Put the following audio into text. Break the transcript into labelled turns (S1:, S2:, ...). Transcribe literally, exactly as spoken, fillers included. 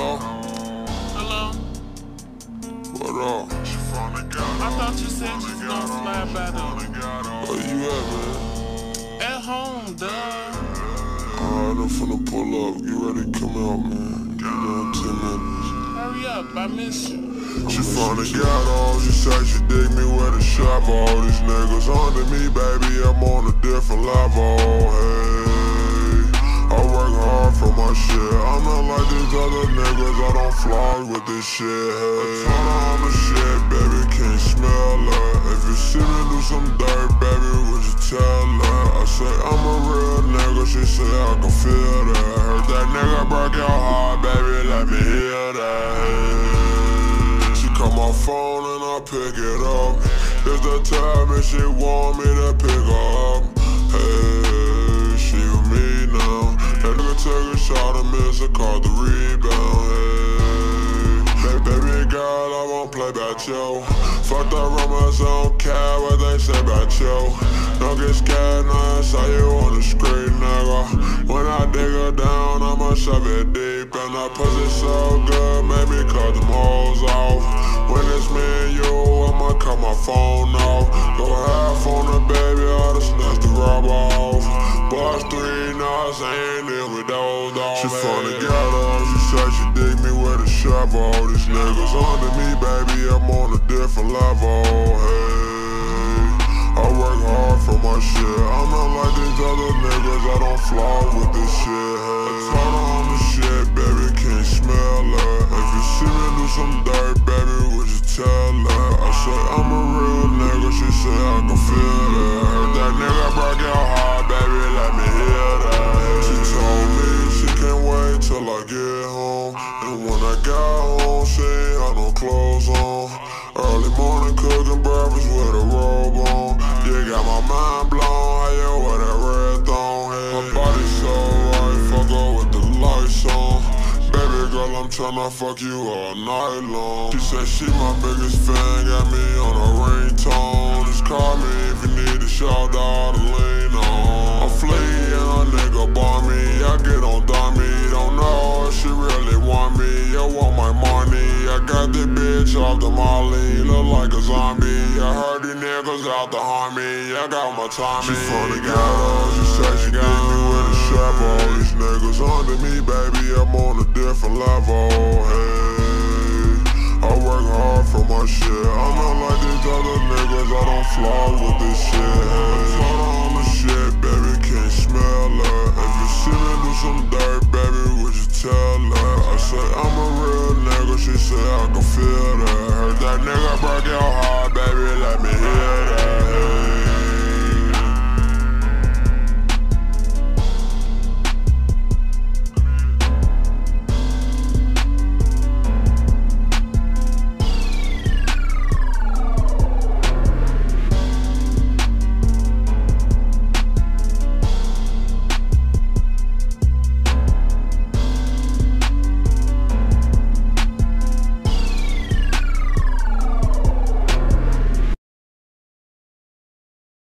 S1: Hello?
S2: Hello?
S1: What up?
S2: I thought you said you was gonna slide by them.
S1: Where you at, man?
S2: At home, duh.
S1: Alright, I'm finna pull up. Get ready to come out, man. Give me ten minutes.
S2: Hurry up, I miss you.
S1: She finally got all. She said she dig me with a shop. All these niggas under me, baby. I'm on a different level. Hey, I work hard for my shit. I'm not like these other niggas. I don't flog with this shit. Hey, I told her I'm the shit, baby. Can't smell her. If you see me do some dirt, baby, would you tell her? I say I'm a real nigga. She say I can feel that. Heard that nigga broke your heart, baby. Let me hear that. Hey. Call my phone and I pick it up. It's the time and she want me to pick her up. Hey, she with me now. That nigga took a shot and missed a call the rebound. Hey, baby, baby girl, I won't play about you. Fuck the rumors, I don't care what they say about you. Don't get scared, now I saw you on the screen, nigga. When I dig her down, I'ma shove it deep. And that pussy so good, make me cut them hoes off. When it's me and you, I'ma cut my phone off. Go half on the baby, I just snatch the rub off. Bust three knots, I ain't deal with those dogs. She finally got off, she said she dig me with a shovel. All these niggas under me, baby, I'm on a different level. Hey, I work hard for my shit. I'm not like these other niggas, I don't flog with this shit. Hey, I told her I'm the shit, baby, can't smell her. If you see me do some dirt, baby, would you tell her? I say I'm a real nigga, she say I can feel that. Heard that nigga broke your heart, baby, let me hear that. She told me she can't wait till I get home. And when I got home, she ain't had no clothes on. Early morning cooking breakfast with a robe on. You got my mind blown, how you wear that red thong? Hey, my body so right, fuck her with the lights on. Baby girl, I'm tryna fuck you all night long. She said she my biggest fan, got me on a ringtone. Just call me if you need a shout out to lean on. I'm fleeing, a nigga bar me, I get on dummy. Don't know if she really want me, I want my money. I got this bitch off the molly, look like a zombie. I heard these niggas out to harm me, I got my Tommy. She finally got her, she said she dig me with a shovel. All these niggas under me, baby, I'm on a different level. Hey, I work hard for my shit. I'm not like these other niggas, I don't flog with this shit. Hey, I told her I'm the shit, baby, can't smell her. If you see me do some dirt, baby, would you tell her? I say I'm a real nigga, she say I can